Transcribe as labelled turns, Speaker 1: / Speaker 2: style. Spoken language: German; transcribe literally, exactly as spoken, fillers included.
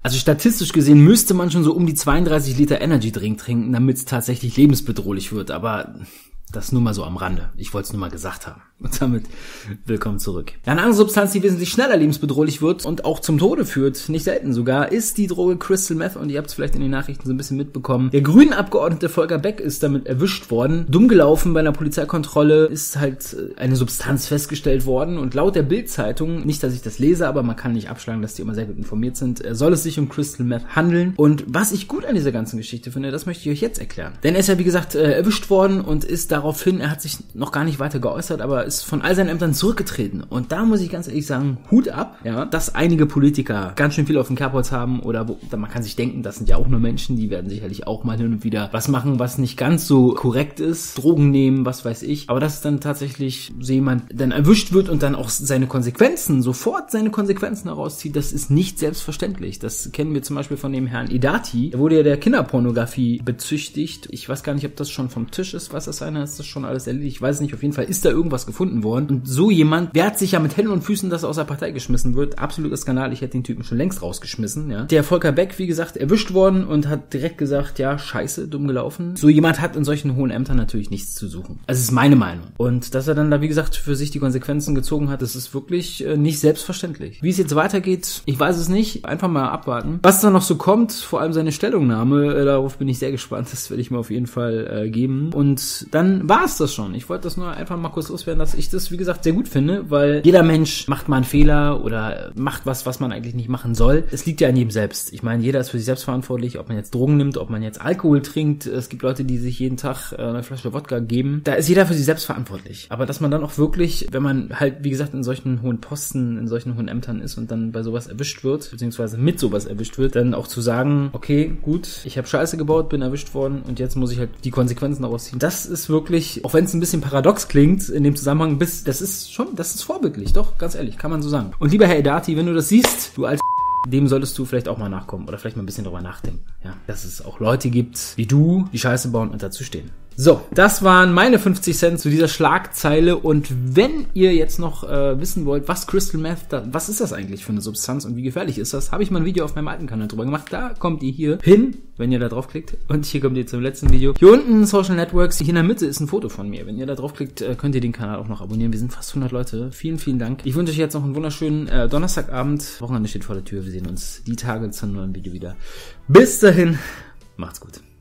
Speaker 1: Also statistisch gesehen müsste man schon so um die zweiunddreißig Liter Energy Drink trinken, damit es tatsächlich lebensbedrohlich wird, aber das nur mal so am Rande. Ich wollte es nur mal gesagt haben. Und damit willkommen zurück. Ja, eine andere Substanz, die wesentlich schneller lebensbedrohlich wird und auch zum Tode führt, nicht selten sogar, ist die Droge Crystal Meth. Und ihr habt es vielleicht in den Nachrichten so ein bisschen mitbekommen. Der Grünen-Abgeordnete Volker Beck ist damit erwischt worden. Dumm gelaufen bei einer Polizeikontrolle, ist halt eine Substanz festgestellt worden. Und laut der Bild-Zeitung, nicht, dass ich das lese, aber man kann nicht abschlagen, dass die immer sehr gut informiert sind, soll es sich um Crystal Meth handeln. Und was ich gut an dieser ganzen Geschichte finde, das möchte ich euch jetzt erklären. Denn er ist ja, wie gesagt, erwischt worden und ist daraufhin, er hat sich noch gar nicht weiter geäußert, aber ist von all seinen Ämtern zurückgetreten. Und da muss ich ganz ehrlich sagen, Hut ab, ja, dass einige Politiker ganz schön viel auf dem Kerbholz haben oder wo, man kann sich denken, das sind ja auch nur Menschen, die werden sicherlich auch mal hin und wieder was machen, was nicht ganz so korrekt ist, Drogen nehmen, was weiß ich. Aber dass dann tatsächlich so jemand dann erwischt wird und dann auch seine Konsequenzen, sofort seine Konsequenzen herauszieht, das ist nicht selbstverständlich. Das kennen wir zum Beispiel von dem Herrn Idati. Er wurde ja der Kinderpornografie bezüchtigt. Ich weiß gar nicht, ob das schon vom Tisch ist, was das einer ist, das schon alles erledigt. Ich weiß es nicht, auf jeden Fall ist da irgendwas gefunden worden. Und so jemand wehrt sich ja mit Händen und Füßen, dass er aus der Partei geschmissen wird. Absoluter Skandal, ich hätte den Typen schon längst rausgeschmissen, ja. Der Volker Beck, wie gesagt, erwischt worden und hat direkt gesagt, ja, scheiße, dumm gelaufen. So jemand hat in solchen hohen Ämtern natürlich nichts zu suchen. Also es ist meine Meinung. Und dass er dann da, wie gesagt, für sich die Konsequenzen gezogen hat, das ist wirklich äh, nicht selbstverständlich. Wie es jetzt weitergeht, ich weiß es nicht. Einfach mal abwarten. Was da noch so kommt, vor allem seine Stellungnahme, äh, darauf bin ich sehr gespannt. Das werde ich mir auf jeden Fall äh, geben. Und dann war es das schon. Ich wollte das nur einfach mal kurz loswerden, dass ich das, wie gesagt, sehr gut finde, weil jeder Mensch macht mal einen Fehler oder macht was, was man eigentlich nicht machen soll. Es liegt ja an jedem selbst. Ich meine, jeder ist für sich selbst verantwortlich, ob man jetzt Drogen nimmt, ob man jetzt Alkohol trinkt. Es gibt Leute, die sich jeden Tag eine Flasche Wodka geben. Da ist jeder für sich selbst verantwortlich. Aber dass man dann auch wirklich, wenn man halt, wie gesagt, in solchen hohen Posten, in solchen hohen Ämtern ist und dann bei sowas erwischt wird, beziehungsweise mit sowas erwischt wird, dann auch zu sagen, okay, gut, ich habe Scheiße gebaut, bin erwischt worden und jetzt muss ich halt die Konsequenzen daraus ziehen. Das ist wirklich, auch wenn es ein bisschen paradox klingt, in dem Zusammenhang, bis, das ist schon, das ist vorbildlich, doch, ganz ehrlich, kann man so sagen. Und lieber Herr Idati, wenn du das siehst, du als dem solltest du vielleicht auch mal nachkommen oder vielleicht mal ein bisschen drüber nachdenken, ja, dass es auch Leute gibt, wie du, die Scheiße bauen und dazu stehen. So, das waren meine fünfzig Cent zu dieser Schlagzeile und wenn ihr jetzt noch äh, wissen wollt, was Crystal Meth, da, was ist das eigentlich für eine Substanz und wie gefährlich ist das, habe ich mal ein Video auf meinem alten Kanal drüber gemacht. Da kommt ihr hier hin, wenn ihr da draufklickt und hier kommt ihr zum letzten Video. Hier unten Social Networks, hier in der Mitte ist ein Foto von mir. Wenn ihr da draufklickt, äh, könnt ihr den Kanal auch noch abonnieren. Wir sind fast hundert Leute. Vielen, vielen Dank. Ich wünsche euch jetzt noch einen wunderschönen äh, Donnerstagabend. Wochenende steht vor der Tür. Wir sehen uns die Tage zu einem neuen Video wieder. Bis dahin, macht's gut.